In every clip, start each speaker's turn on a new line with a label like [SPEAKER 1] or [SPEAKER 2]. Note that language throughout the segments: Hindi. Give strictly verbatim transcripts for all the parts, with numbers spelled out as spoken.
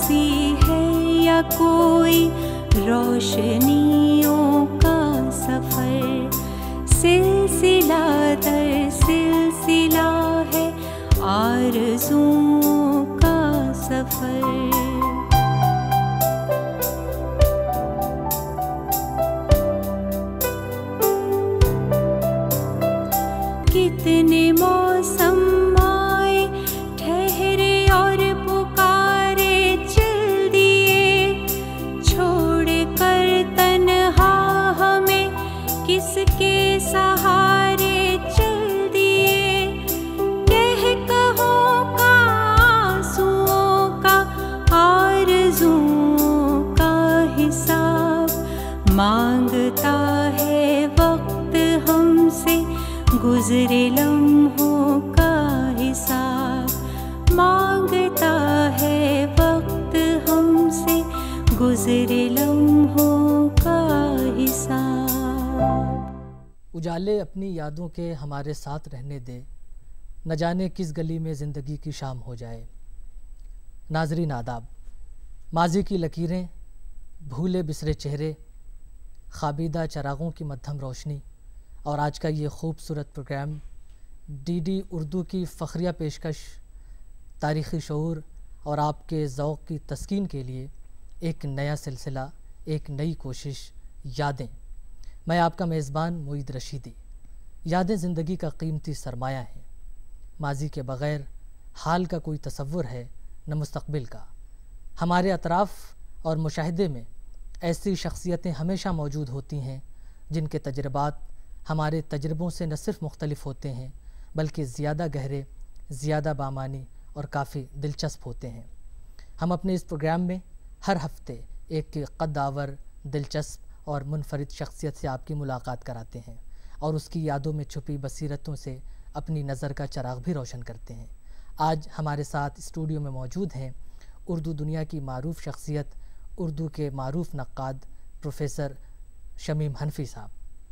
[SPEAKER 1] उदासी है या कोई रोशनियों का सफर, सिलसिला दर सिलसिला है आरज़ुओं का सफर। कितने मौसम आए ठहरे और पुकारे चल दिए, छोड़ कर तन्हा हमें किसके सहारे चल दिए। कह कहो का आंसुओं का आरज़ुओं का हिसाब मांगता है वक्त हमसे, गुज़रे लम्हों का हिसाब मांगता है वक्त हमसे, गुज़रे लम्हों का हिसाब।
[SPEAKER 2] उजाले अपनी यादों के हमारे साथ रहने दे, न जाने किस गली में ज़िंदगी की शाम हो जाए। नाज़रीन आदाब, माजी की लकीरें, भूले बिसरे चेहरे, ख़ाबीदा चरागों की मध्यम रोशनी और आज का ये खूबसूरत प्रोग्राम डीडी उर्दू की फ़ख्रिया पेशकश, तारीख़ी शऊर और आपके ज़ौक़ की तस्कीन के लिए एक नया सिलसिला, एक नई कोशिश, यादें। मैं आपका मेज़बान मुईद रशीदी। यादें ज़िंदगी का कीमती सरमाया है। माजी के बग़ैर हाल का कोई तसव्वुर है न मुस्तक़बिल का। हमारे अतराफ़ और मुशाहिदे में ऐसी शख्सियतें हमेशा मौजूद होती हैं जिनके तजर्बात हमारे तजर्बों से न सिर्फ मुख्तलिफ होते हैं बल्कि ज़्यादा गहरे, ज़्यादा बामानी और काफ़ी दिलचस्प होते हैं। हम अपने इस प्रोग्राम में हर हफ्ते एक कद्दावर, दिलचस्प और मुनफरिद शख्सियत से आपकी मुलाकात कराते हैं और उसकी यादों में छुपी बसीरतों से अपनी नज़र का चराग भी रोशन करते हैं। आज हमारे साथ स्टूडियो में मौजूद हैं उर्दू दुनिया की मारूफ शख्सियत, उर्दू के मारूफ नक्काद प्रोफेसर शमीम हनफी साहब।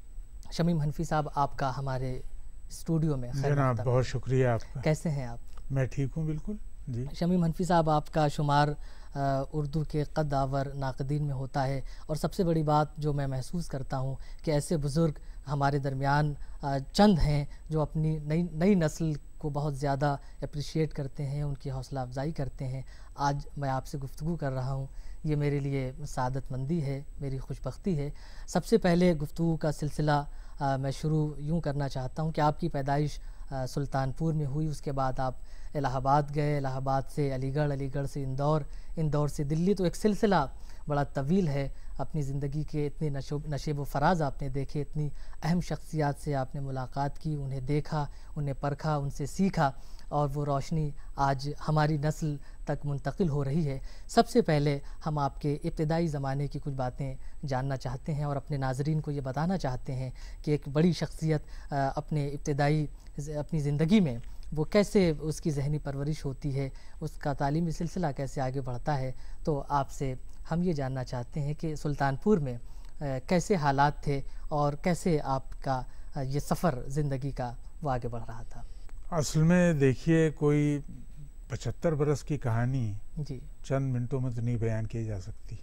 [SPEAKER 2] शमीम हनफी साहब, आपका हमारे स्टूडियो में खैर
[SPEAKER 3] जनाब, बहुत शुक्रिया आपका।
[SPEAKER 2] कैसे हैं आप?
[SPEAKER 3] मैं ठीक हूँ, बिल्कुल जी।
[SPEAKER 2] शमीम हनफी साहब, आपका शुमार उर्दू के कद्दावर नाक़दीन में होता है और सबसे बड़ी बात जो मैं महसूस करता हूँ कि ऐसे बुज़ुर्ग हमारे दरमियान चंद हैं जो अपनी नई नई नस्ल को बहुत ज़्यादा अप्रिशिएट करते हैं, उनकी हौसला अफजाई करते हैं। आज मैं आपसे गुफ्तगू कर रहा हूँ, ये मेरे लिए सादतमंदी है, मेरी खुशबख्ती है। सबसे पहले गुफ्तगू का सिलसिला आ, मैं शुरू यूँ करना चाहता हूँ कि आपकी पैदाइश आ, सुल्तानपुर में हुई, उसके बाद आप इलाहाबाद गए, इलाहाबाद से अलीगढ़, अलीगढ़ से इंदौर, इंदौर से दिल्ली, तो एक सिलसिला बड़ा तवील है। अपनी ज़िंदगी के इतने नशो नशेब व फराज आपने देखे, इतनी अहम शख्सियात से आपने मुलाकात की, उन्हें देखा, उन्हें परखा, उनसे सीखा और वो रोशनी आज हमारी नस्ल तक मुंतकिल हो रही है। सबसे पहले हम आपके इब्तिदाई ज़माने की कुछ बातें जानना चाहते हैं और अपने नाज़रीन को ये बताना चाहते हैं कि एक बड़ी शख्सियत अपने इब्तिदाई अपनी ज़िंदगी में वो कैसे उसकी ज़हनी परवरिश होती है, उसका तालीमी सिलसिला कैसे आगे बढ़ता है। तो आपसे हम ये जानना चाहते हैं कि सुल्तानपुर में कैसे हालात थे और कैसे आपका ये सफ़र ज़िंदगी का वो आगे बढ़ रहा था।
[SPEAKER 3] असल में देखिए, कोई पचहत्तर बरस की कहानी
[SPEAKER 2] जी
[SPEAKER 3] चंद मिनटों में तो नहीं बयान की जा सकती,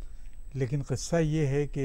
[SPEAKER 3] लेकिन क़िस्सा ये है कि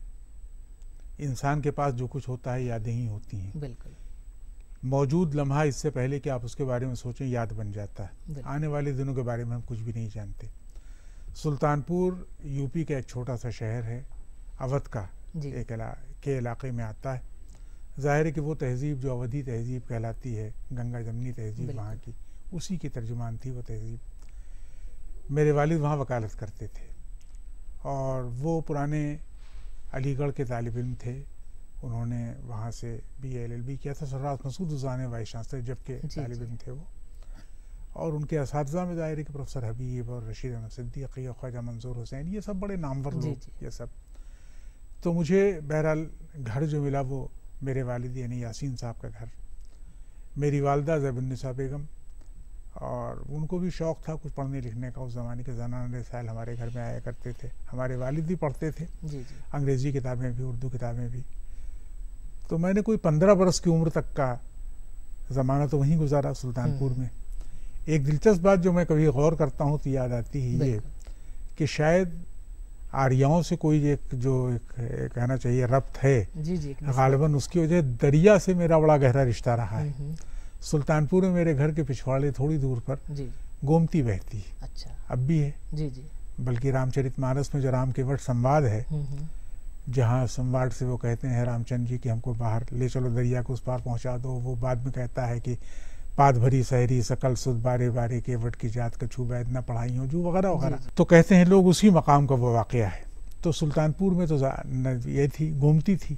[SPEAKER 3] इंसान के पास जो कुछ होता है यादें ही होती हैं।
[SPEAKER 2] बिल्कुल।
[SPEAKER 3] मौजूद लम्हा इससे पहले कि आप उसके बारे में सोचें याद बन जाता है। आने वाले दिनों के बारे में हम कुछ भी नहीं जानते। सुल्तानपुर यूपी का एक छोटा सा शहर है, अवध का एक इला, के इलाके में आता है। ज़ाहिर है कि वो तहज़ीब जो अवधी तहज़ीब कहलाती है, गंगा जमनी तहज़ीब वहाँ की, उसी की तर्जुमान थी वो तहज़ीब। मेरे वालिद वहाँ वकालत करते थे और वो पुराने अलीगढ़ के तालिब इल्म थे। उन्होंने वहाँ से बी एल एल बी किया था। सररात मसूद उज़ाने वाइस चांसलर जबकि तालिब इल्म थे वो, और उनके असातिज़ा में ज़ाहिर है कि प्रोफेसर हबीब और रशीद अहमद सिद्दीक़ी और ख्वाजा मंसूर हुसैन, ये सब बड़े नामवर लोग, ये सब। तो मुझे बहरहाल घर जो मिला वो मेरे वालिद यानी यासीन साहब का घर, मेरी वालदा ज़ैबुन्निसा बेगम, और उनको भी शौक़ था कुछ पढ़ने लिखने का। उस ज़माने के ज़नाना रसाइल हमारे घर में आया करते थे। हमारे वालिद भी पढ़ते थे, जी जी। अंग्रेज़ी किताबें भी, उर्दू किताबें भी। तो मैंने कोई पंद्रह बरस की उम्र तक का ज़माना तो वहीं गुजारा सुल्तानपुर में। एक दिलचस्प बात जो मैं कभी गौर करता हूँ तो याद आती है ये कि शायद आर्याओं से कोई एक जो एक, एक कहना चाहिए रब्त है,
[SPEAKER 2] जी जी,
[SPEAKER 3] गालिबन उसकी वजह दरिया से मेरा बड़ा गहरा रिश्ता रहा है। सुल्तानपुर में मेरे घर के पिछवाड़े थोड़ी दूर पर जी गोमती बहती है। अच्छा, अब भी है जी जी। बल्कि रामचरितमानस में जो राम के वट संवाद है, जहाँ संवाद से वो कहते हैं रामचंद्र जी कि हमको बाहर ले चलो, दरिया को उस पार पहुँचा दो, वो बाद में कहता है कि पाद भरी सहरी सकल सुध बारे बारे के वट की जात कछू वैद न पढ़ाई हो जो वगैरह वगैरह। तो कहते हैं लोग उसी मकाम का वो वाक़या है। तो सुल्तानपुर में तो ये थी, गोमती थी।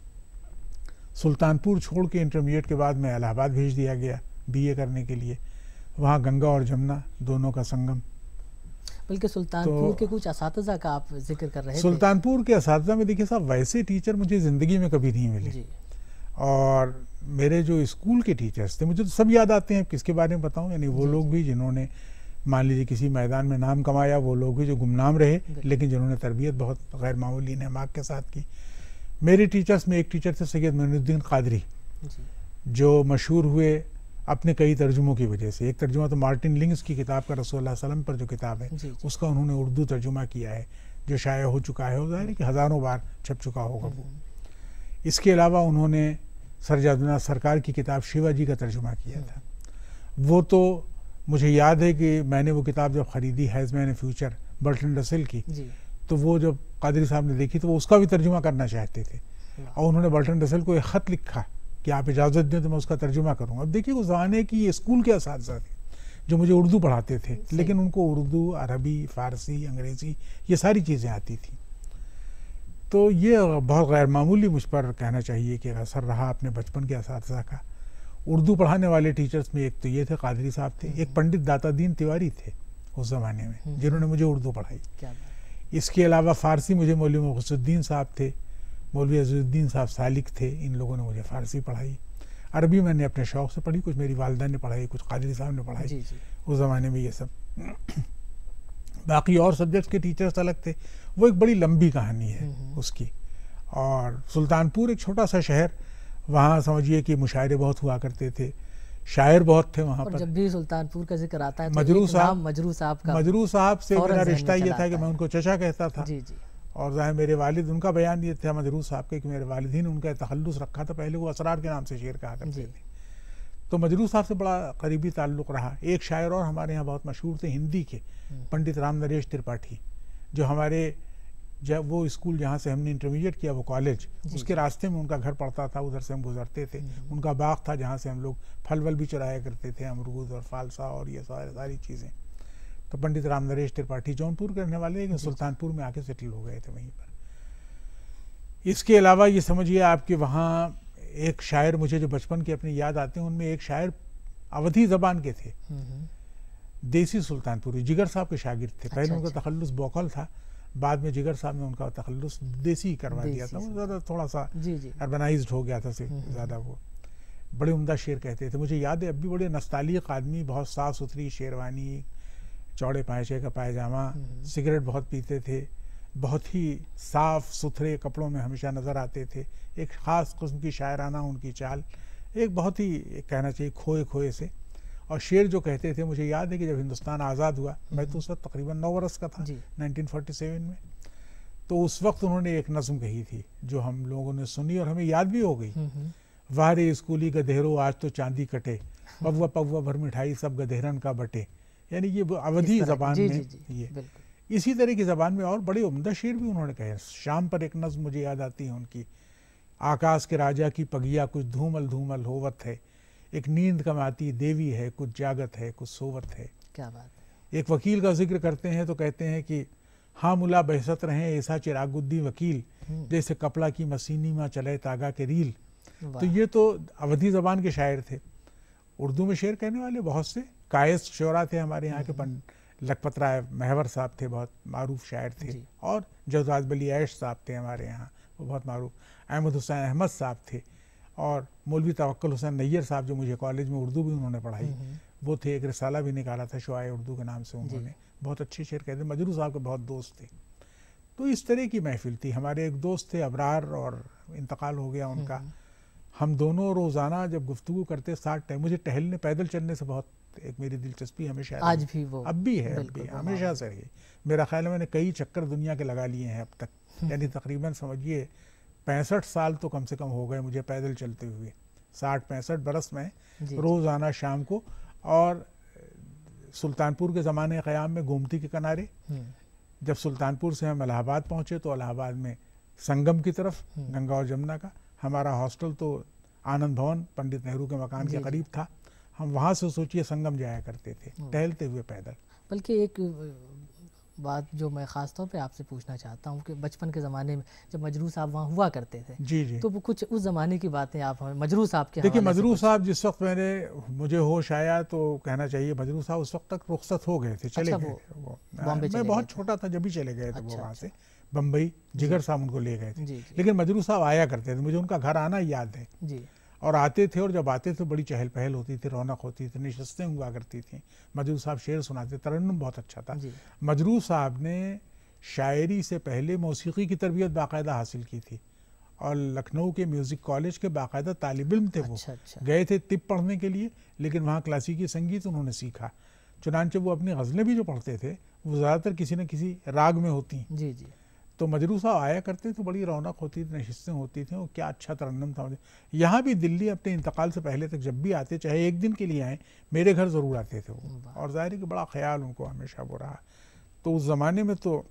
[SPEAKER 3] सुल्तानपुर छोड़ के इंटरमीडिएट के बाद मैं इलाहाबाद भेज दिया गया बीए करने के लिए। वहाँ गंगा और जमुना दोनों का संगम।
[SPEAKER 2] बल्कि सुल्तानपुर तो, के कुछ असातिज़ा का आप जिक्र कर रहे थे।
[SPEAKER 3] सुल्तानपुर के असातिज़ा में देखिए साहब, वैसे टीचर मुझे ज़िंदगी में कभी नहीं मिले। और मेरे जो स्कूल के टीचर्स थे मुझे तो सब याद आते हैं, किसके बारे में बताऊं, यानी वो लोग भी जिन्होंने मान लीजिए किसी मैदान में नाम कमाया, वो लोग भी जो गुमनाम रहे, लेकिन जिन्होंने तरबियत बहुत गैर मामूली नेमाक के साथ की। मेरे टीचर्स में एक टीचर थे सैयद मोइनुद्दीन कादरी, जो मशहूर हुए अपने कई तर्जुमों की वजह से। एक तर्जुमा तो मार्टिन लिंग्स की किताब का, रसूलुल्लाह सल्लल्लाहु अलैहि वसल्लम पर जो किताब है उसका उन्होंने उर्दू तर्जुमा किया है, जो शाया हो चुका है, ज़ाहिर है कि हज़ारों बार छप चुका होगा वो। इसके अलावा उन्होंने सरजादुना सरकार की किताब शिवाजी का तर्जुमा किया था। वो तो मुझे याद है कि मैंने वो किताब जब ख़रीदी, has man future Bertrand Russell की, तो वो जब कादरी साहब ने देखी तो वो उसका भी तर्जुमा करना चाहते थे, और उन्होंने बर्टन रसेल को एक ख़त लिखा कि आप इजाज़त दें तो मैं उसका तर्जुमा करूँगा। अब देखिए उस ज़माने की ये स्कूल के असातिज़ा थे जो मुझे उर्दू पढ़ाते थे, लेकिन उनको उर्दू, अरबी, फ़ारसी, अंग्रेज़ी ये सारी चीज़ें आती थी। तो ये बहुत गैर मामूली मुझ पर कहना चाहिए कि असर रहा अपने बचपन के असातिज़ा का। उर्दू पढ़ाने वाले टीचर्स में एक तो ये थे, कादरी साहब थे, एक पंडित दाता दीन तिवारी थे उस ज़माने में, जिन्होंने मुझे उर्दू पढ़ाई। इसके अलावा फ़ारसी मुझे मौलवी मुखसुद्दीन साहब थे, मौलवी अज़ीज़ुद्दीन साहब सालिक थे, इन लोगों ने मुझे फ़ारसी पढ़ाई। अरबी मैंने अपने शौक़ से पढ़ी, कुछ मेरी वालिदा ने पढ़ाई, कुछ कादरी साहब ने पढ़ाई उस ज़माने में ये सब। बाकी और सब्जेक्ट्स के टीचर्स अलग थे, वो एक बड़ी लंबी कहानी है उसकी। और सुल्तानपुर एक छोटा सा शहर, वहाँ समझिए कि मुशायरे बहुत हुआ करते थे, शायर बहुत थे वहाँ पर।
[SPEAKER 2] जब भी सुल्तानपुर का जिक्र आता है तो
[SPEAKER 3] मजरू साहब,
[SPEAKER 2] मजरू साहब का
[SPEAKER 3] मजरू साहब से मेरा रिश्ता ये था कि मैं उनको चचा कहता था।
[SPEAKER 2] जी जी।
[SPEAKER 3] और ज़ाहिर मेरे वालिद, उनका बयान ये था मजरू साहब के कि मेरे वालिदीन उनका तखल्लुस रखा था, पहले वो असरार के नाम से शेर कहा करते थे। तो मजरू साहब से बड़ा करीबी ताल्लुक़ रहा। एक शायर और हमारे यहाँ बहुत मशहूर थे हिंदी के, पंडित राम नरेश त्रिपाठी, जो हमारे जब वो स्कूल जहाँ से हमने इंटरमीडिएट किया वो कॉलेज, उसके रास्ते में उनका घर पड़ता था, उधर से हम गुजरते थे। उनका बाग था जहाँ से हम लोग फल वल भी चुराया करते थे, अमरूद और फालसा और ये सारी सारी चीज़ें। तो पंडित राम नरेश त्रिपाठी जौनपुर के रहने वाले, लेकिन सुल्तानपुर में आके सेटल हो गए थे वहीं पर। इसके अलावा ये समझिए आपके वहाँ एक शायर मुझे जो बचपन के अपनी याद आते हैं, उनमें एक शायर अवधी ज़बान के थे, देसी सुल्तानपुरी, जिगर साहब के शागिर्द थे। पहले अच्छा, उनका अच्छा। तखल्लुस बोकल था, बाद में जिगर साहब ने उनका तखल्लुस देसी करवा दिया था, वो ज़्यादा थोड़ा सा अर्बनाइज्ड हो गया था से ज़्यादा। वो बड़े उम्दा शेर कहते थे, मुझे याद है अब भी, बड़े नस्तालिक आदमी, बहुत साफ़ सुथरी शेरवानी, चौड़े पायचे का पायजामा, सिगरेट बहुत पीते थे, बहुत ही साफ़ सुथरे कपड़ों में हमेशा नज़र आते थे। एक ख़ास किस्म की शायराना उनकी चाल, एक बहुत ही कहना चाहिए खोए खोए से। और शेर जो कहते थे, मुझे याद है कि जब हिंदुस्तान आज़ाद हुआ, मैं तो उस वक्त तकरीबन नौ बरस का था, नाइनटीन फोर्टी सेवन में, तो उस वक्त उन्होंने एक नज़्म कही थी जो हम लोगों ने सुनी और हमें याद भी हो गई। वारे स्कूली गधेरो आज तो चांदी कटे, पौवा पौवा भर मिठाई सब गधेरन का बटे। यानी ये अवधी ज़बान में जी, जी, ये इसी तरह की ज़बान में और बड़े उम्दा शेर भी उन्होंने कहे। शाम पर एक नज़्म मुझे याद आती है उनकी, आकाश के राजा की पगिया कुछ धूमल धूमल होवत है, एक नींद कमाती देवी है, कुछ जागत है, कुछ सोवत है।
[SPEAKER 2] क्या बात है।
[SPEAKER 3] एक वकील का जिक्र करते हैं तो कहते हैं कि हाँ मुला बहसत रहे ऐसा चिरागुद्दी वकील, जैसे कपड़ा की मशीनी में चले तागा के रील। तो ये तो अवधी ज़बान के शायर थे। उर्दू में शेर कहने वाले बहुत से कायस शोरा थे हमारे यहाँ के, पंड लखपत राय महवर साहब थे, बहुत मारूफ शायर थे। और जज़ाज बली ऐश साहब थे हमारे यहाँ, वो बहुत मारूफ। अहमद हुसैन अहमद साहब थे, और मौलवी तवक्कुल हुसैन नैयर साहब जो मुझे कॉलेज में उर्दू भी उन्होंने पढ़ाई, वो थे। एक रिसाला भी निकाला था शुआए उर्दू के नाम से उन्होंने, बहुत अच्छे शेर कहते। मजरू साहब के बहुत दोस्त थे। तो इस तरह की महफिल थी। हमारे एक दोस्त थे अबरार, और इंतकाल हो गया उनका। हम दोनों रोज़ाना जब गुफ्तगू करते साथ टाइम, मुझे टहलने पैदल चलने से बहुत एक मेरी दिलचस्पी हमेशा
[SPEAKER 2] आज
[SPEAKER 3] रही।
[SPEAKER 2] भी वो
[SPEAKER 3] अब भी है, अब भी हमेशा से रही। मेरा ख्याल है मैंने कई चक्कर दुनिया के लगा लिए हैं अब तक, यानी तकरीबन समझिए पैंसठ साल तो कम से कम हो गए मुझे पैदल चलते हुए, साठ पैंसठ बरस में रोज़ आना शाम को। और सुल्तानपुर के ज़माने क़याम में गोमती के किनारे, जब सुल्तानपुर से हम इलाहाबाद पहुँचे तो इलाहाबाद में संगम की तरफ गंगा और जमुना का, हमारा हॉस्टल तो आनंद भवन पंडित नेहरू के मकान के करीब था। हम वहाँ से सोचिए संगम जाया करते थे टहलते हुए पैदल।
[SPEAKER 2] बल्कि एक बात जो मैं ख़ास तौर पे आपसे पूछना चाहता हूँ कि बचपन के ज़माने में जब मजरू साहब वहाँ हुआ करते थे, जी जी, तो वो कुछ उस ज़माने की बातें आप हमें मजरू साहब के
[SPEAKER 3] देखिए। मजरू साहब जिस वक्त मैंने मुझे होश आया तो कहना चाहिए मजरू साहब उस वक्त तक रुखसत हो गए थे, चले
[SPEAKER 2] अच्छा,
[SPEAKER 3] गए थे वो,
[SPEAKER 2] बॉम्बे
[SPEAKER 3] मैं बहुत छोटा था जब भी चले गए थे वो वहाँ से बम्बई। जिगर साहब उनको ले गए थे, लेकिन मजरू साहब आया करते थे, मुझे उनका घर आना याद है जी। और आते थे और जब आते थे बड़ी चहल पहल होती थी, रौनक होती थी, नशस्तें हुआ करती थी। मजरू साहब शेर सुनाते, तरन्नुम बहुत अच्छा था। मजरू साहब ने शायरी से पहले मौसीकी की तरबियत बाकायदा हासिल की थी और लखनऊ के म्यूज़िक कॉलेज के बाकायदा तालिब इल्म थे वो। अच्छा, अच्छा। गए थे तिब पढ़ने के लिए, लेकिन वहाँ क्लासिकी संगीत उन्होंने सीखा। चुनांचे वो अपनी गज़लें भी जो पढ़ते थे वो ज़्यादातर किसी न किसी राग में होती जी जी। तो मजरू साहब आया करते तो बड़ी रौनक होती थी, नशिस्तें होती थी, वो क्या अच्छा तरन्नुम था। यहाँ भी दिल्ली अपने इंतकाल से पहले तक जब भी आते, चाहे एक दिन के लिए आए, मेरे घर ज़रूर आते थे वो, और ज़ाहिर है कि बड़ा ख्याल उनको हमेशा वो रहा। तो उस ज़माने में तो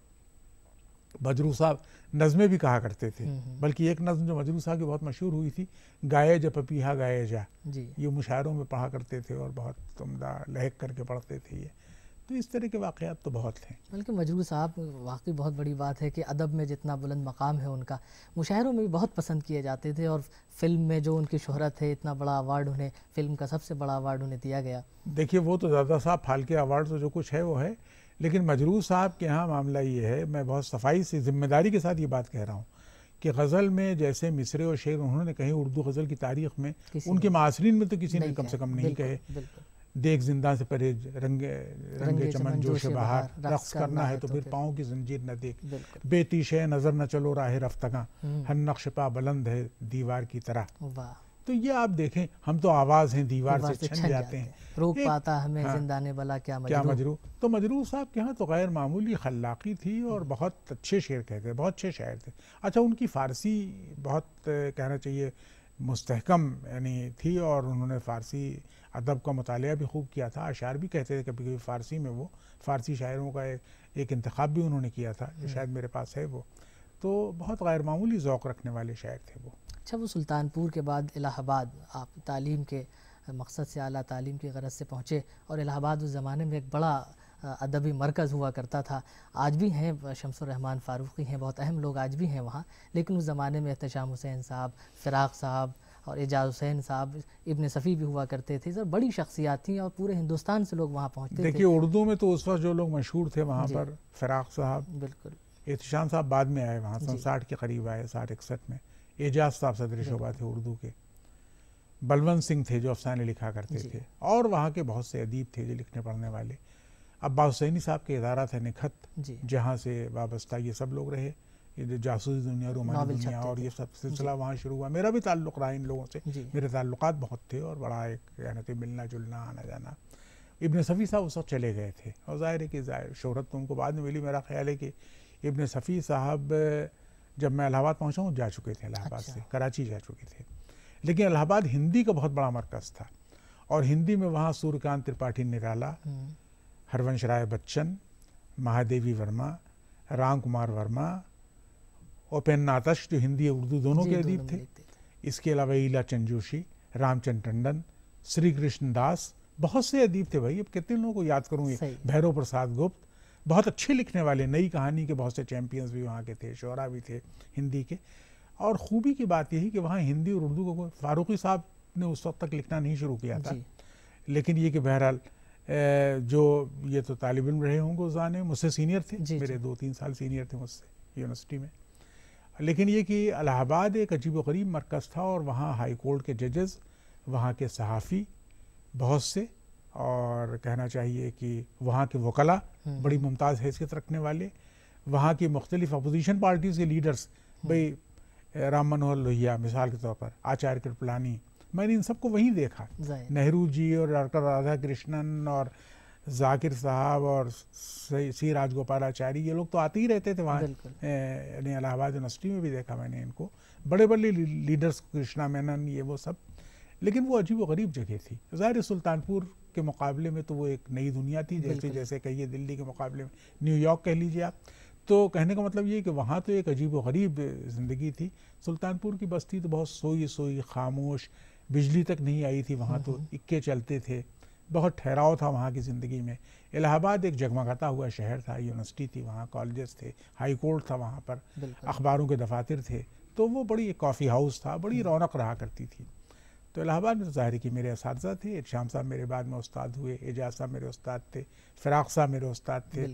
[SPEAKER 3] मजरू साहब नज़में भी कहा करते थे, बल्कि एक नज़म जो मजरू साहब की बहुत मशहूर हुई थी, गाये जा पपीहा गाये जा, ये मुशायरों में पढ़ा करते थे और बहुत उम्दा लहक करके पढ़ते थे ये। तो इस तरह के वाक़यात तो बहुत हैं।
[SPEAKER 2] बल्कि मजरू साहब वाकई बहुत बड़ी बात है कि अदब में जितना बुलंद मकाम है उनका, मुशायरों में भी बहुत पसंद किए जाते थे, और फिल्म में जो उनकी शोहरत है, इतना बड़ा अवार्ड उन्हें, फिल्म का सबसे बड़ा अवार्ड उन्हें दिया गया।
[SPEAKER 3] देखिए वो तो ज़्यादा साहब फाल्के अवार्ड तो जो कुछ है वो है, लेकिन मजरू साहब के यहाँ मामला ये है, मैं बहुत सफाई से जिम्मेदारी के साथ ये बात कह रहा हूँ कि गज़ल में जैसे मिसरे और शेर उन्होंने कहीं उर्दू गज़ल की तारीख़ में, उनके मासरीन में तो किसी ने कम से कम नहीं कहे। देख जिंदा से परहेज, रंगे रंगे चमन जोश बहार, रक्स करना है तो फिर पाँव की जंजीर न देख, बेतीश है नजर न चलो राह रफ्तगा, हर नक्श पा बुलंद है दीवार की तरह। तो ये आप देखें, हम तो आवाज़ हैं दीवार से छन जाते हैं,
[SPEAKER 2] रोक पाता हमें जिंदाने भला क्या मजरू।
[SPEAKER 3] क्या मजरू। तो मजरू साहब के यहाँ तो गैर मामूली खल्लाकी थी और बहुत अच्छे शेर कहते, बहुत अच्छे शायर थे। अच्छा, उनकी फ़ारसी बहुत कहना चाहिए मुस्तहकम यानी थी, और उन्होंने फ़ारसी अदब का मुतालिया भी खूब किया था, अशार भी कहते थे कभी कभी फ़ारसी में। वो फ़ारसी शायरों का एक, एक इंतखाब भी उन्होंने किया था, जो शायद मेरे पास है वो। तो बहुत गैर मामूली ज़ौक़ रखने वाले शायर थे वो।
[SPEAKER 2] अच्छा, वो सुल्तानपुर के बाद इलाहाबाद आप तालीम के मकसद से, आला तालीम की गरज से पहुँचे, और इलाहाबाद उस ज़माने में एक बड़ा अदबी मरकज़ हुआ करता था। आज भी हैं, शम्सुर रहमान फ़ारूक़ी हैं, बहुत अहम लोग आज भी हैं वहाँ, लेकिन उस ज़माने में एहतशाम हुसैन साहब, फ़िराक़ साहब और एजाज़ हुसैन साहब, इब्न सफ़ी भी हुआ करते थे। सर बड़ी शख्सियात थी और पूरे हिंदुस्तान से लोग वहाँ पहुँचते थे।
[SPEAKER 3] देखिए उर्दू में तो उस वक्त जो लोग मशहूर थे वहाँ पर, फ़िराक़ साहब,
[SPEAKER 2] बिल्कुल,
[SPEAKER 3] एहतशाम साहब बाद में आए, वहाँ सन साठ के करीब आए, साठ इकसठ में। एजाज़ साहब सदर शोबा थे उर्दू के। बलवंत सिंह थे जो अफसाने लिखा करते थे, और वहाँ के बहुत से अदीब थे जो लिखने पढ़ने वाले। अब्बास हुसैनी साहब के इदारा था निखत, जहाँ से वाबस्ता ये सब लोग रहे, ये जो जासूसी दुनिया, रोमानी दुनिया और ये सब सिलसिला वहाँ शुरू हुआ। मेरा भी ताल्लुक़ रहा इन लोगों से, मेरे ताल्लुकात बहुत थे और बड़ा एक यानी मिलना जुलना, आना जाना। इब्न सफ़ी साहब उस वक्त चले गए थे, और ज़ाहिर है कि शोहरत तो उनको बाद में मिली। मेरा ख्याल है कि इब्न सफ़ी साहब जब मैं इलाहाबाद पहुँचा हूँ जा चुके थे, इलाहाबाद से कराची जा चुके थे। लेकिन इलाहाबाद हिंदी का बहुत बड़ा मरकज़ था, और हिंदी में वहाँ सूर्यकांत त्रिपाठी निराला, हरवंश राय बच्चन, महादेवी वर्मा, राम कुमार वर्मा, उपेन आतश जो हिंदी और उर्दू दोनों के अदीब थे। इसके अलावा ईला चंद जोशी, रामचंद्र टंडन, श्री कृष्ण दास, बहुत से अदीब थे भाई। अब कितने लोगों को याद करूँ, भैरव प्रसाद गुप्त, बहुत अच्छे लिखने वाले, नई कहानी के बहुत से चैम्पियंस भी वहाँ के थे, शोरा भी थे हिंदी के। और ख़ूबी की बात यही कि वहाँ हिंदी और उर्दू को फ़ारूक़ी साहब ने उस वक्त तक लिखना नहीं शुरू किया था, लेकिन ये कि बहरहाल जो ये तो तालिब इल्म रहे होंगे उस ज़माने में, मुझसे सीनियर थे, मेरे दो तीन साल सीनियर थे मुझसे यूनिवर्सिटी में। लेकिन ये कि इलाहाबाद एक अजीब व गरीब मरकज़ था, और वहाँ हाई कोर्ट के जजेस, वहाँ के सहाफ़ी बहुत से, और कहना चाहिए कि वहाँ के वकला बड़ी मुमताज़ हैसियत रखने वाले, वहाँ की मुख्तलिफ़ अपोजिशन पार्टीज़ के लीडर्स, भाई राम मनोहर लोहिया मिसाल के तौर पर, आचार्य कृपलानी, मैंने इन सबको वहीं देखा, नेहरू जी और डॉक्टर राधा कृष्णन और जाकिर साहब और सी राजगोपालाचारी, ये लोग तो आते ही रहते थे वहाँ, यानी इलाहाबाद यूनिवर्सिटी में भी देखा मैंने इनको, बड़े बड़े लीडर्स, कृष्णा मेनन, ये वो सब। लेकिन वो अजीब व गरीब जगह थी। ज़ाहिर सुल्तानपुर के मुकाबले में तो वो एक नई दुनिया थी, जैसे जैसे कहिए दिल्ली के मुकाबले में न्यूयॉर्क कह लीजिए आप। तो कहने का मतलब ये कि वहाँ तो एक अजीब व गरीब ज़िंदगी थी। सुल्तानपुर की बस्ती तो बहुत सोई सोई खामोश, बिजली तक नहीं आई थी वहाँ, तो इक्के चलते थे, बहुत ठहराव था वहाँ की ज़िंदगी में। इलाहाबाद एक जगमगाता हुआ शहर था, यूनिवर्सिटी थी वहाँ, कॉलेजेस थे, हाई कोर्ट था वहाँ पर, अखबारों के दफातर थे, तो वो बड़ी एक कॉफ़ी हाउस था, बड़ी रौनक रहा करती थी। तो इलाहाबाद में तो ज़ाहिर कि मेरे असातिज़ा थे, शाम साहब मेरे बाद में उस्ताद हुए, एजाज साहब मेरे उस्ताद थे, फ़िराक साहब मेरे उस्ताद थे,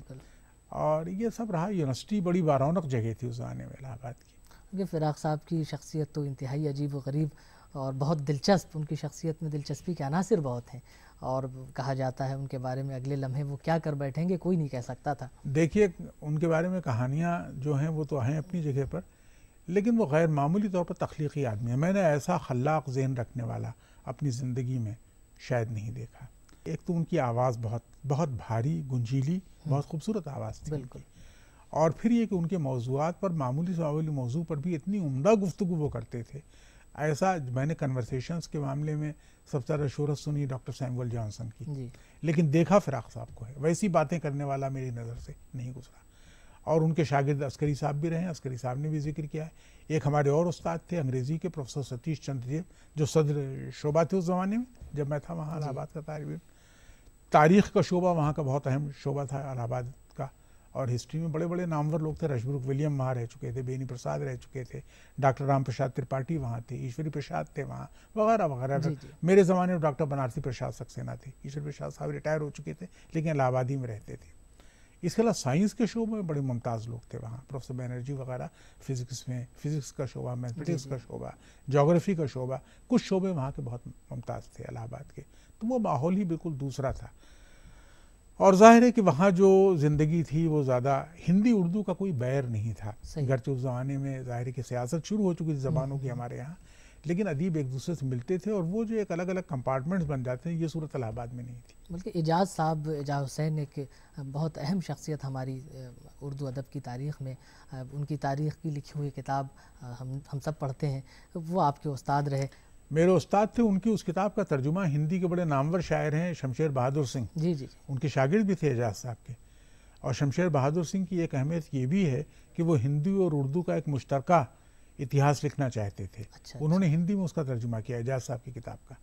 [SPEAKER 3] और ये सब रहा। यूनिवर्सिटी बड़ी बारौनक जगह थी उस ज़माने में इलाहाबाद की।
[SPEAKER 2] फ़िराक साहब की शख्सियत तो इंतहाई अजीब व गरीब और बहुत दिलचस्प, उनकी शख्सियत में दिलचस्पी के अनासिर बहुत हैं, और कहा जाता है उनके बारे में अगले लम्हे वो क्या कर बैठेंगे कोई नहीं कह सकता था।
[SPEAKER 3] देखिए उनके बारे में कहानियाँ जो हैं वो तो हैं अपनी जगह पर, लेकिन वो गैर मामूली तौर पर तख्लीकी आदमी है। मैंने ऐसा खल्लाक ज़हन रखने वाला अपनी ज़िंदगी में शायद नहीं देखा। एक तो उनकी आवाज़ बहुत बहुत भारी, गुंजीली, बहुत खूबसूरत आवाज़ थी बिल्कुल, और फिर ये कि उनके मौज़ूआत पर, मामूली से मामूली मौजू पर भी इतनी उम्दा गुफ्तगू वो करते थे। ऐसा मैंने कन्वर्सेशंस के मामले में सबसे ज़्यादा शोहरत सुनी डॉक्टर सैमुअल जॉनसन की, लेकिन देखा फ़िराक साहब को है, वैसी बातें करने वाला मेरी नज़र से नहीं गुजरा। और उनके शागिर्द अस्करी साहब भी रहे, अस्करी साहब ने भी जिक्र किया है। एक हमारे और उस्ताद थे अंग्रेज़ी के, प्रोफेसर सतीश चंद्र देव, जो सदर शोबा थे उस ज़माने में जब मैं था वहाँ इलाहाबाद का तालिब इल्म। तारीख़ का शोबा वहाँ का बहुत अहम शोबा था इलाहाबाद का, और हिस्ट्री में बड़े बड़े नामवर लोग थे। रशब्रुक विलियम वहाँ रह चुके थे, बेनी प्रसाद रह चुके थे, डॉक्टर राम प्रसाद त्रिपाठी वहाँ थे, ईश्वरी प्रसाद थे वहाँ, वगैरह वगैरह। मेरे ज़माने में डॉक्टर बनारसी प्रसाद सक्सेना थे, ईश्वरी प्रसाद साहब रिटायर हो चुके थे लेकिन इलाहाबाद ही में रहते थे। इसके अलावा साइंस के शोबे में बड़े मुमताज़ लोग थे वहाँ, प्रोफेसर बनर्जी वगैरह, फिज़िक्स में, फिज़िक्स का शोबा, मैथमेटिक्स का शोबा, जोग्राफ़ी का शोबा, कुछ शोबे वहाँ के बहुत मुमताज़ थे इलाहाबाद के। तो वो माहौल ही बिल्कुल दूसरा था, और जाहिर है कि वहाँ जो ज़िंदगी थी वो ज़्यादा हिंदी उर्दू का कोई बैर नहीं था। गरचे उस ज़माने में ज़ाहिर है कि सियासत शुरू हो चुकी थी ज़बानों की हमारे यहाँ, लेकिन अदीब एक दूसरे से मिलते थे, और वो जो एक अलग अलग कंपार्टमेंट्स बन जाते हैं, ये सूरत इलाहाबाद में नहीं थी।
[SPEAKER 2] बल्कि एजाज साहब, एजाज हुसैन एक बहुत अहम शख्सियत हमारी उर्दू अदब की तारीख़ में, उनकी तारीख़ की लिखी हुई किताब हम हम सब पढ़ते हैं, वो आपके उस्ताद रहे।
[SPEAKER 3] मेरे उस्ताद थे, उनकी उस किताब का तर्जुमा हिंदी के बड़े नामवर शायर हैं शमशेर बहादुर सिंह,
[SPEAKER 2] जी जी,
[SPEAKER 3] उनके शागिर्द भी थे एजाज साहब के। और शमशेर बहादुर सिंह की एक अहमियत ये भी है कि वो हिंदी और उर्दू का एक मुश्तरका इतिहास लिखना चाहते थे। अच्छा, उन्होंने अच्छा। हिंदी में उसका तर्जुमा किया एजाज साहब की किताब का,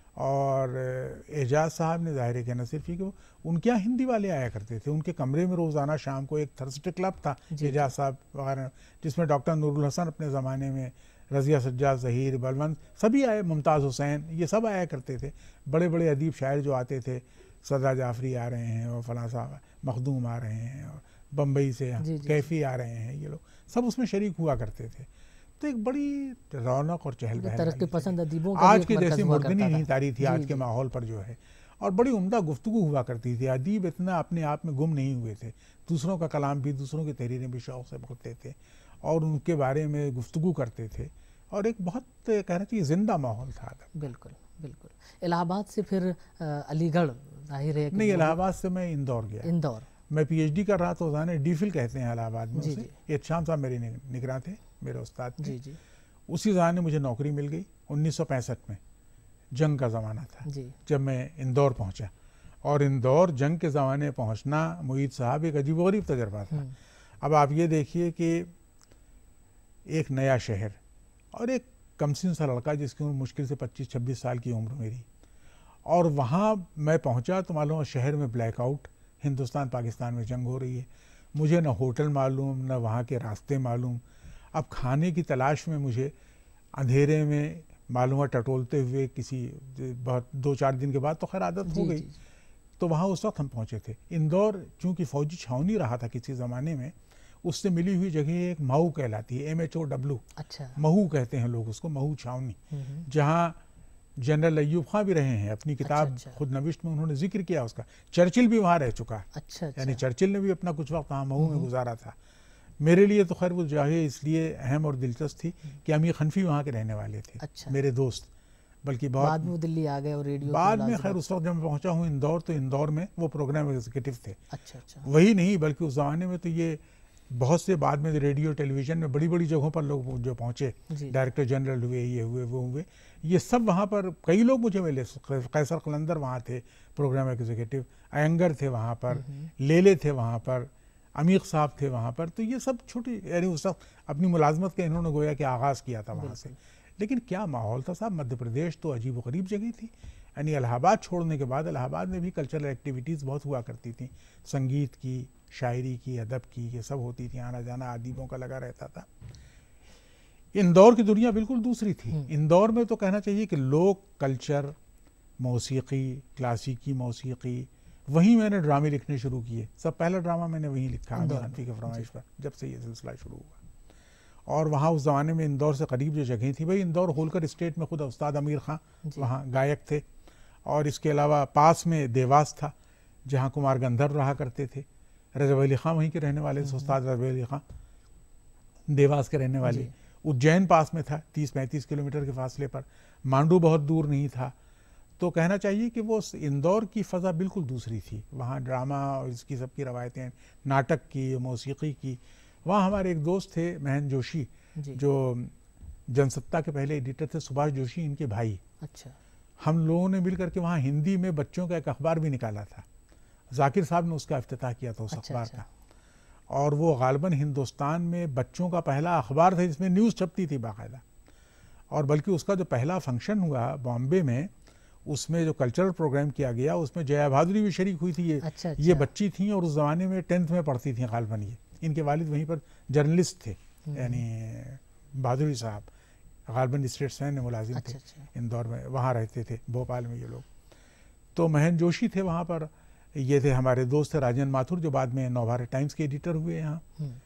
[SPEAKER 3] और एजाज साहब ने ज़ाहिर है न सिर्फ ही कि उनके यहाँ हिंदी वाले आया करते थे, उनके कमरे में रोज़ाना शाम को एक थर्सडे क्लब था एजाज साहब वगैरह, जिसमें डॉक्टर नूरुल हसन अपने ज़माने में, रज़िया सज्जाद, ज़हीर, बलवंत सभी आए, मुमताज़ हुसैन, ये सब आया करते थे। बड़े बड़े अदीब शायर जो आते थे, सदा जाफरी आ रहे हैं, और फलां साहब मखदूम आ रहे हैं, और बम्बई से कैफ़ी आ रहे हैं, ये लोग सब उसमें शरीक हुआ करते थे। तो एक बड़ी रौनक और चहल पहल,
[SPEAKER 2] तरक्की पसंद अदीबों
[SPEAKER 3] आज के जैसी मुर्दनी नहीं तारी थी आज के माहौल पर जो है, और बड़ी उम्दा गुफ्तगू हुआ करती थी। अदीब इतना अपने आप में गुम नहीं हुए थे, दूसरों का कलाम भी, दूसरों की तहरीरें भी शौक़ से पढ़ते थे, और उनके बारे में गुफ्तगू करते थे, और एक बहुत कहना चाहिए जिंदा माहौल था।
[SPEAKER 2] बिल्कुल बिल्कुल। इलाहाबाद से फिर अलीगढ़, जाहिर है
[SPEAKER 3] नहीं, इलाहाबाद से मैं इंदौर गया।
[SPEAKER 2] इंदौर
[SPEAKER 3] मैं पीएचडी कर रहा था, उस डी फिल कहते हैं इलाहाबाद में उसे। ये शाम साहब मेरे निगरान थे, मेरे उस्ताद थे। जी जी। उसी ज़माने मुझे नौकरी मिल गई, उन्नीस सौ पैंसठ में, जंग का ज़माना था जी। जब मैं इंदौर पहुंचा, और इंदौर जंग के ज़माने पहुंचना मुईद साहब एक अजीब गरीब तजर्बा था। अब आप ये देखिए कि एक नया शहर और एक कमसिन सा लड़का जिसकी उम्र मुश्किल से पच्चीस छब्बीस साल की उम्र मेरी, और वहाँ मैं पहुँचा तो मालूम शहर में ब्लैकआउट, हिंदुस्तान पाकिस्तान में जंग हो रही है, मुझे न होटल मालूम, न वहाँ के रास्ते मालूम। अब खाने की तलाश में मुझे अंधेरे में मालूम टटोलते हुए किसी बहुत दो चार दिन के बाद तो खैर आदत हो गई। तो वहाँ उस वक्त हम पहुँचे थे। इंदौर चूँकि फ़ौजी छावनी रहा था किसी ज़माने में, उससे मिली हुई जगह एक महू कहलाती है, एम एच ओ डब्ल्यू, अच्छा, महू कहते हैं लोग उसको, महू छावनी, जहाँ जनरल अय्यूब खां भी रहे हैं। अपनी किताब अच्छा, अच्छा। खुद नविश्त में उन्होंने जिक्र किया उसका। चर्चिल भी वहाँ रह चुका है, अच्छा, अच्छा। यानी चर्चिल ने भी अपना कुछ वक्त वहाँ महू में गुजारा था। मेरे लिए तो खैर वो जगह इसलिए अहम और दिलचस्प थी कि अमीर हनफी वहाँ के रहने वाले थे, अच्छा। मेरे दोस्त बल्कि बहुत
[SPEAKER 2] बाद में वो दिल्ली आ गए और रेडियो
[SPEAKER 3] बाद में। खैर उस वक्त जब मैं पहुंचा हूँ इंदौर, तो इंदौर में वो प्रोग्राम एग्जीक्यूटिव थे।
[SPEAKER 2] अच्छा अच्छा।
[SPEAKER 3] वही नहीं बल्कि उस ज़माने में तो ये बहुत से बाद में रेडियो टेलीविज़न में बड़ी बड़ी जगहों पर लोग जो पहुँचे, डायरेक्टर जनरल हुए, ये हुए वो हुए, ये सब वहाँ पर कई लोग मुझे मिले। कैसर कलंदर वहाँ थे प्रोग्राम एग्जीक्यूटिव, अयंगर थे वहाँ पर, लेले थे वहाँ पर, अमीर साहब थे वहाँ पर। तो ये सब छोटी, यानी उस वक्त अपनी मुलाजमत का इन्होंने गोया कि आगाज़ किया था वहाँ से। लेकिन क्या माहौल था साहब, मध्य प्रदेश तो अजीब व गरीब जगह थी। यानी इलाहाबाद छोड़ने के बाद इलाहाबाद में भी कल्चरल एक्टिविटीज़ बहुत हुआ करती थी, संगीत की, शायरी की, अदब की, ये सब होती थी, आना जाना अदीबों का लगा रहता था। इंदौर की दुनिया बिल्कुल दूसरी थी। इंदौर में तो कहना चाहिए कि लोक कल्चर, मौसीकी, क्लासिकी मौसीकी, वहीं मैंने ड्रामे लिखने शुरू किए। सब पहला ड्रामा मैंने वहीं लिखा, शामीम हानफी के फरमाइश पर, जब से ये सिलसिला शुरू हुआ। और वहाँ उस ज़माने में इंदौर से करीब जो जगह थी, भाई इंदौर होलकर स्टेट में खुद उस्ताद अमीर खां वहाँ गायक थे, और इसके अलावा पास में देवास था जहाँ कुमार गंधर्व रहा करते थे। रजब अली खां वहीं के रहने वाले थे, उस्ताद रजब अली खां देवास के रहने वाले। उज्जैन पास में था, तीस पैंतीस किलोमीटर के फासले पर। मांडू बहुत दूर नहीं था। तो कहना चाहिए कि वो इंदौर की फ़ज़ा बिल्कुल दूसरी थी। वहाँ ड्रामा और इसकी सब की रवायतें, नाटक की, मौसीकी की। वहाँ हमारे एक दोस्त थे महेंद्र जोशी, जो जनसत्ता के पहले एडिटर थे, सुभाष जोशी इनके भाई।
[SPEAKER 2] अच्छा।
[SPEAKER 3] हम लोगों ने मिल करके वहाँ हिंदी में बच्चों का एक अखबार भी निकाला था। जाकिर साहब ने उसका इफ्तिताह किया था उस
[SPEAKER 2] अच्छा,
[SPEAKER 3] अखबार
[SPEAKER 2] अच्छा।
[SPEAKER 3] का। और वो गालिबन हिंदुस्तान में बच्चों का पहला अखबार था जिसमें न्यूज़ छपती थी बाकायदा। और बल्कि उसका जो पहला फंक्शन हुआ बॉम्बे में, उसमें जो कल्चरल प्रोग्राम किया गया, उसमें जया भादुरी भी शरीक हुई थी। ये
[SPEAKER 2] अच्छा, अच्छा।
[SPEAKER 3] ये बच्ची थी और उस ज़माने में टेंथ में पढ़ती थी गालिबन। ये इनके वालिद वहीं पर जर्नलिस्ट थे, यानी भादुरी साहब गालिबन स्टेट्समैन में मुलाजिम
[SPEAKER 2] अच्छा,
[SPEAKER 3] थे।
[SPEAKER 2] अच्छा।
[SPEAKER 3] इंदौर में वहाँ रहते थे, भोपाल में ये लोग। तो महेंद्र जोशी थे वहाँ पर। ये थे हमारे दोस्त थे राजेंद्र माथुर, जो बाद में नवभारत टाइम्स के एडिटर हुए यहाँ।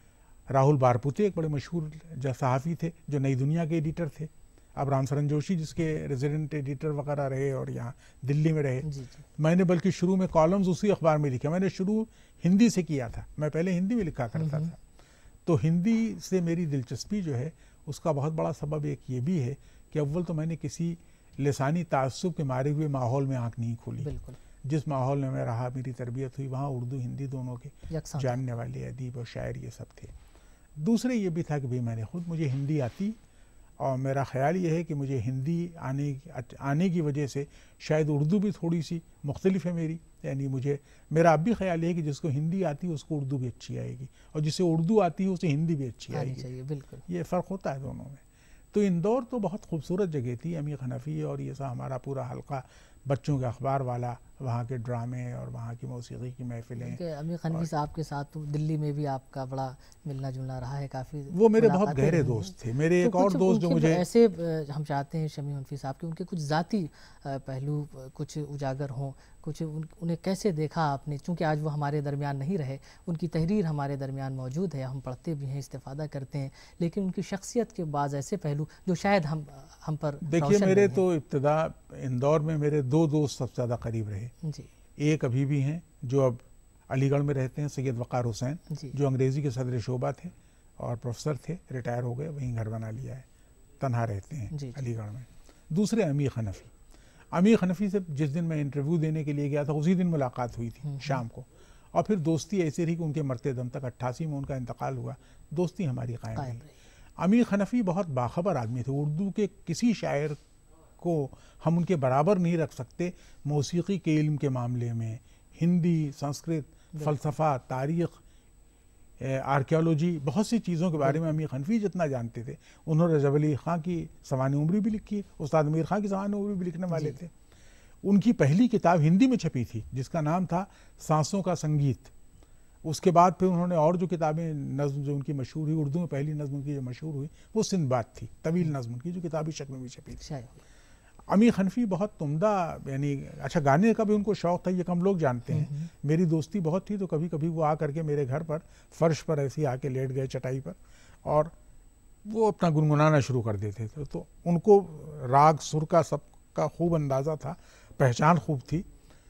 [SPEAKER 3] राहुल बारपुते एक बड़े मशहूर सहाफ़ी थे जो नई दुनिया के एडिटर थे। अब रामसरन जोशी जिसके रेजिडेंट एडिटर वगैरह रहे और यहाँ दिल्ली में रहे।
[SPEAKER 2] जी, जी।
[SPEAKER 3] मैंने बल्कि शुरू में कॉलम्स उसी अखबार में लिखे। मैंने शुरू हिंदी से किया था, मैं पहले हिंदी में लिखा करता था। तो हिंदी से मेरी दिलचस्पी जो है उसका बहुत बड़ा सबब एक ये भी है कि अव्वल तो मैंने किसी लिसानी तासुब के मारे हुए माहौल में आँख नहीं खोली।
[SPEAKER 2] बिल्कुल।
[SPEAKER 3] जिस माहौल में मैं रहा, मेरी तरबियत हुई, वहाँ उर्दू हिंदी दोनों के जानने वाले अदीब और शायर ये सब थे। दूसरे ये भी था कि भाई मैंने खुद, मुझे हिंदी आती, और मेरा ख्याल ये है कि मुझे हिंदी आने आने की वजह से शायद उर्दू भी थोड़ी सी मुख्तलिफ है मेरी। यानी मुझे, मेरा अब भी ख्याल है कि जिसको हिंदी आती है उसको उर्दू भी अच्छी आएगी, और जिसे उर्दू आती है उसे हिंदी भी अच्छी आएगी।
[SPEAKER 2] बिल्कुल,
[SPEAKER 3] ये फ़र्क होता है दोनों में। तो इंदौर तो बहुत खूबसूरत जगह थी। अमीर हनफी और ये सब हमारा पूरा हल्का, बच्चों के अखबार वाला, वहाँ के ड्रामे और वहाँ की मौसीकी की महफिलें।
[SPEAKER 2] अमीर हनफी साहब के साथ तो दिल्ली में भी आपका बड़ा मिलना जुलना रहा है, काफ़ी।
[SPEAKER 3] वो मेरे बहुत गहरे दोस्त थे। मेरे एक और दोस्त जो मुझे
[SPEAKER 2] ऐसे, हम चाहते हैं शमीम हनफी साहब के उनके कुछ ज़ाती पहलू कुछ उजागर हों, कुछ उन, उन्हें कैसे देखा आपने? चूँकि आज वो हमारे दरमियान नहीं रहे, उनकी तहरीर हमारे दरमियान मौजूद है, हम पढ़ते भी हैं, इस्तेफ़ादा करते हैं, लेकिन उनकी शख्सियत के बाद ऐसे पहलू जो शायद हम हम पर
[SPEAKER 3] देखिए, मेरे तो इब्तिदा इंदौर में मेरे दो दोस्त सबसे ज़्यादा करीब रहे
[SPEAKER 2] जी।
[SPEAKER 3] एक अभी भी हैं जो अब अलीगढ़ में रहते हैं, सैयद वक़ार हुसैन, जो अंग्रेज़ी के सदर शोबा थे और प्रोफेसर थे, रिटायर हो गए, वहीं घर बना लिया है, तन्हा रहते हैं अलीगढ़ में। दूसरे अमीर हनफी। अमीर हनफी से जिस दिन मैं इंटरव्यू देने के लिए गया था उसी दिन मुलाकात हुई थी शाम को, और फिर दोस्ती ऐसी रही कि उनके मरते दम तक, अट्ठासी में उनका इंतकाल हुआ, दोस्ती हमारी कायम रही। अमीर हनफी बहुत बाखबर आदमी थे। उर्दू के किसी शायर को हम उनके बराबर नहीं रख सकते मौसीकी के इल्म के मामले में। हिंदी, संस्कृत, फ़लसफ़ा, तारीख़, आर्कियोलॉजी, बहुत सी चीज़ों के बारे में अमीर हनफी जितना जानते थे। उन्होंने रजब अली खां की सवान उम्री भी लिखी, उस्ताद अमीर खां की सवान उम्री भी लिखने वाले थे। उनकी पहली किताब हिंदी में छपी थी जिसका नाम था सांसों का संगीत। उसके बाद फिर उन्होंने और जो किताबें, नज़्म जो उनकी मशहूर हुई, उर्दू में पहली नज़्म उनकी जो मशहूर हुई वो सिंदबाद थी, तवील नज़्म उनकी, जो किताबी शक्ल में भी छपी थी। अमीर हनफी बहुत तुमदा, यानी अच्छा गाने का भी उनको शौक़ था, ये कम लोग जानते हैं। मेरी दोस्ती बहुत थी, तो कभी कभी वो आ करके मेरे घर पर फ़र्श पर ऐसे ही आके लेट गए चटाई पर, और वो अपना गुनगुनाना शुरू कर देते थे। तो उनको राग सुर का सबका खूब अंदाज़ा था, पहचान खूब थी,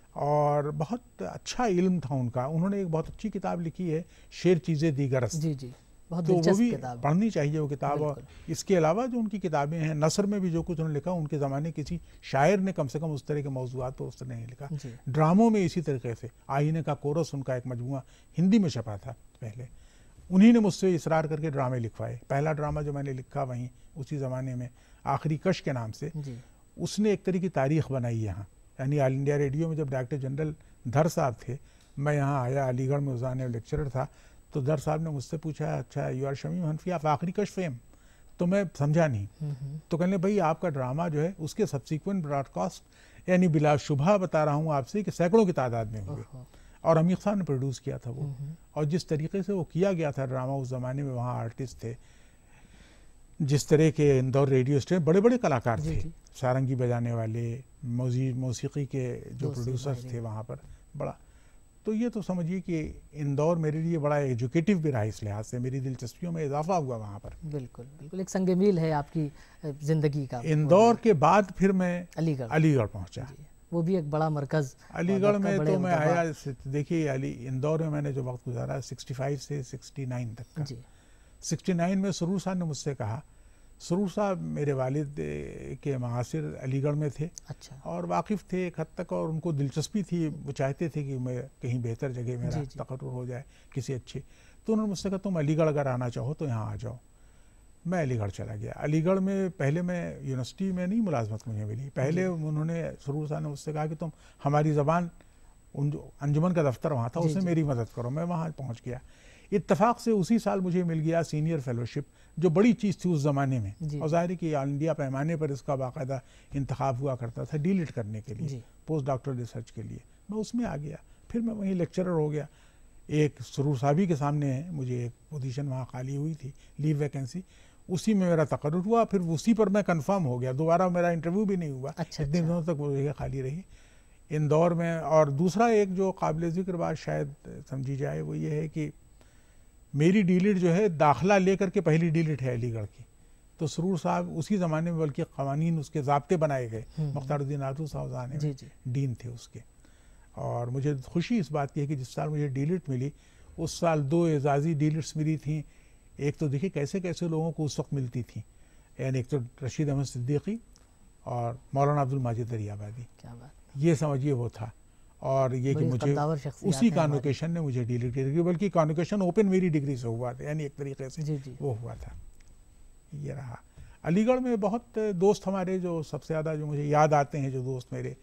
[SPEAKER 3] और बहुत अच्छा इल्म था उनका। उन्होंने एक बहुत अच्छी किताब लिखी है, शेर चीज़ें दीगरस्त।
[SPEAKER 2] जी जी, बहुत
[SPEAKER 3] तो वो भी
[SPEAKER 2] किताब
[SPEAKER 3] पढ़नी चाहिए वो किताब। और इसके अलावा जो उनकी किताबें हैं, नसर में भी जो कुछ उन्होंने लिखा, उनके ज़माने किसी शायर ने कम से कम उस तरह के मौज़ूआत पर उस तरह नहीं लिखा। ड्रामों में इसी तरीके से, आईने का कोरस उनका एक मजमुआ हिंदी में छपा था पहले, उन्हीं ने मुझसे इसरार करके ड्रामे लिखवाए। पहला ड्रामा जो मैंने लिखा वहीं उसी ज़माने में, आखिरी कश के नाम से, उसने एक तरह की तारीख़ बनाई यहाँ। यानी ऑल इंडिया रेडियो में जब डायरेक्टर जनरल धर साहब थे, मैं यहाँ आया, अलीगढ़ में उस ज़माने में लेक्चरर था, तो धर साहब ने मुझसे पूछा, अच्छा यू आर शमीम हनफी, आप आखिरी कश फेम? तो मैं समझा नहीं। तो कहने भाई आपका ड्रामा जो है उसके सब्सिक्वेंट ब्रॉडकास्ट, यानी बिलाशुबहा बता रहा हूँ आपसे कि सैकड़ों की तादाद में हुए, और अमीर खान ने प्रोड्यूस किया था वो। और जिस तरीके से वो किया गया था ड्रामा उस ज़माने में, वहाँ आर्टिस्ट थे, जिस तरह के इंदौर रेडियो स्टेशन बड़े बड़े कलाकार थे, सारंगी बजाने वाले, मौसीकी के जो प्रोड्यूसर्स थे वहाँ पर, बड़ा। तो ये तो समझिए कि इंदौर मेरे लिए बड़ा एजुकेटिव भी रहा, इस लिहाज से मेरी दिलचस्पियों में इजाफा हुआ वहाँ पर।
[SPEAKER 2] बिल्कुल बिल्कुल, एक संग मील है आपकी ज़िंदगी का।
[SPEAKER 3] इंदौर के बाद फिर मैं
[SPEAKER 2] अलीगढ़
[SPEAKER 3] अलीगढ़ पहुँचा,
[SPEAKER 2] वो भी एक बड़ा मरकज़।
[SPEAKER 3] अलीगढ़ में तो मैं आया, देखिए अली इंदौर में मैंने जो वक्त गुजारा सिक्सटी फाइव से सिक्सटी नाइन तक का। सिक्सटी नाइन में सुरूर साहब ने मुझसे कहा, सुरूर साहब मेरे वालिद के महासिर अलीगढ़ में थे।
[SPEAKER 2] अच्छा।
[SPEAKER 3] और वाकिफ़ थे एक हद तक, और उनको दिलचस्पी थी, वो चाहते थे कि मैं कहीं बेहतर जगह मेरा तकर्रुर हो जाए किसी अच्छे। तो उन्होंने मुझसे कहा तुम अलीगढ़ अगर आना चाहो तो यहाँ आ जाओ। मैं अलीगढ़ चला गया। अलीगढ़ में पहले मैं यूनिवर्सिटी में नहीं मुलाजमत मुझे मिली, पहले उन्होंने सुरूर साहब ने मुझसे कहा कि तुम हमारी ज़बान, उन जो अंजुमन का दफ्तर वहाँ था, उससे मेरी मदद करो। मैं वहाँ पहुँच गया। इत्तफाक से उसी साल मुझे मिल गया सीनियर फेलोशिप, जो बड़ी चीज़ थी उस ज़माने में, और ज़ाहिर है कि ऑल इंडिया पैमाने पर इसका बाकायदा इंतखाब हुआ करता था डीलिट करने के लिए, पोस्ट डॉक्टरल रिसर्च के लिए। मैं उसमें आ गया, फिर मैं वहीं लेक्चरर हो गया। एक सुरूर साहबी के सामने है, मुझे एक पोजीशन वहाँ खाली हुई थी, लीव वैकेंसी, उसी में मेरा तकर्रुर हुआ, फिर उसी पर मैं कंफर्म हो गया। दोबारा मेरा इंटरव्यू भी नहीं हुआ।
[SPEAKER 2] अच्छा,
[SPEAKER 3] इतने दिनों तक वो जगह खाली रही इंदौर में। और दूसरा एक जो काबिल ज़िक्र बात शायद समझी जाए वो ये है कि मेरी डीलिट जो है दाखिला लेकर के पहली डीलिट है अलीगढ़ की। तो सुरूर साहब उसी ज़माने में, बल्कि कवानीन उसके ज़ाब्ते बनाए गए, मुख्तारुद्दीन आदू साहब ने डीन थे उसके। और मुझे खुशी इस बात की है कि जिस साल मुझे डीलिट मिली, उस साल दो एजाज़ी डीलिट्स मिली थी। एक तो देखिए कैसे कैसे लोगों को उस वक्त मिलती थी, यानी एक तो रशीद अहमद सिद्दीकी और मौलाना अब्दुल माजिद दरियाबादी। क्या बात, ये समझिए वो था। और ये कि मुझे उसी कॉन्वोकेशन ने मुझे डीलिट किया, बल्कि कॉन्वोकेशन ओपन मेरी डिग्री से हुआ था, यानी एक तरीके से जी जी। वो हुआ था। ये रहा। अलीगढ़ में बहुत दोस्त हमारे, जो सबसे ज़्यादा जो मुझे याद आते हैं, जो दोस्त मेरे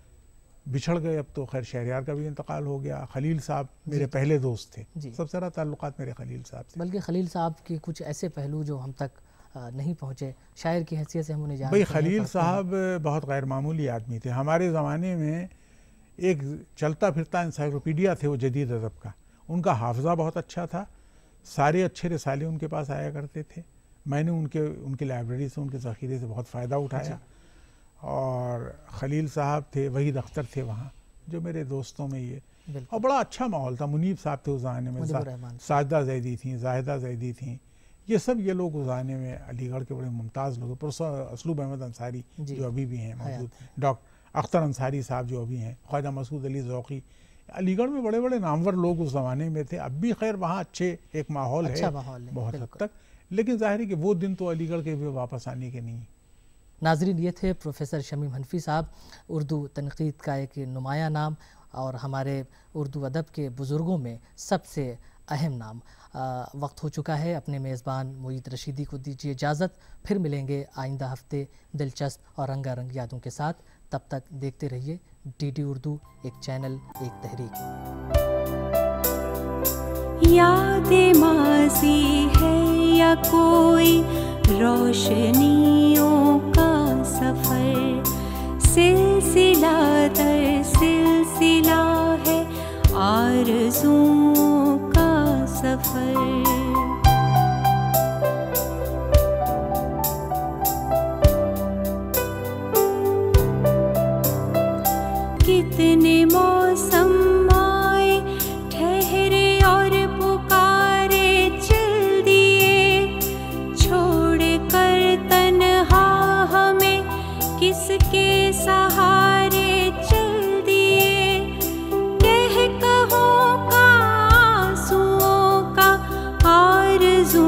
[SPEAKER 3] बिछड़ गए, अब तो खैर शहरियार का भी इंतकाल हो गया। खलील साहब मेरे पहले दोस्त थे, सबसे ज़्यादा ताल्लुकात मेरे खलील साहब से।
[SPEAKER 2] बल्कि खलील साहब के कुछ ऐसे पहलू जो हम तक नहीं पहुँचे, शायर की हैसियत से हम उन्हें जानते
[SPEAKER 3] हैं। भाई खलील साहब बहुत गैर मामूली आदमी थे। हमारे ज़माने में एक चलता फिरता इंसाइक्लोपीडिया थे वो जदीद अदब का। उनका हाफजा बहुत अच्छा था, सारे अच्छे रिसाले उनके पास आया करते थे। मैंने उनके उनकी लाइब्रेरी से, उनके ज़ख़ीरे से बहुत फ़ायदा उठाया। और खलील साहब थे, वहीद अख्तर थे वहाँ, जो मेरे दोस्तों में ये, और बड़ा अच्छा माहौल था। मुनीब साहब थे उस ज़माने में, साजदा जैदी थी, जाहिदा जैदी थी, ये सब ये लोग उस ज़माने में अलीगढ़ के बड़े मुमताज़ लोग। प्रोफेसर असलूब अहमद अंसारी जो अभी भी हैं मौजूद, डॉक्टर अख्तर अंसारी साहब जो अभी हैं, ख्वाजा मसूद अली ज़ौक़ी, अलीगढ़ में बड़े बड़े नामवर लोग उस ज़माने में थे। अब भी खैर वहाँ अच्छे एक माहौल
[SPEAKER 2] अच्छा
[SPEAKER 3] है,
[SPEAKER 2] माहौल है
[SPEAKER 3] बहुत हद तक, लेकिन ज़ाहिर है कि वो दिन तो अलीगढ़ के भी वापस आने के नहीं।
[SPEAKER 2] नाज़रीन, ये थे प्रोफेसर शमीम हनफी साहब, उर्दू तनक़ीद का एक नुमाया नाम और हमारे उर्दू अदब के बुज़ुर्गों में सबसे अहम नाम। आ, वक्त हो चुका है, अपने मेज़बान मुईद रशीदी को दीजिए इजाज़त। फिर मिलेंगे आइंदा हफ्ते दिलचस्प और रंगारंग यादों के साथ। तब तक देखते रहिए डीडी उर्दू, एक चैनल, एक तहरीक।
[SPEAKER 1] यादें माज़ी है या कोई रोशनियों का सफ़र, सिलसिला दर सिलसिला है आरज़ुओं का सफ़र। कितने मौसम आए, ठहरे और पुकारे चल दिए, छोड़ कर तन्हा हमें किसके सहारे चल दिए। कह कहो का आंसुओं का आरज़ू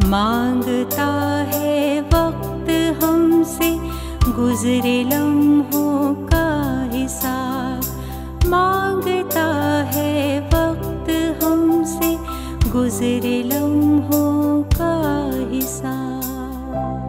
[SPEAKER 1] मांगता है वक्त हमसे गुजरे लम्हों का हिसाब, मांगता है वक्त हमसे गुजरे लम्हों का हिसाब।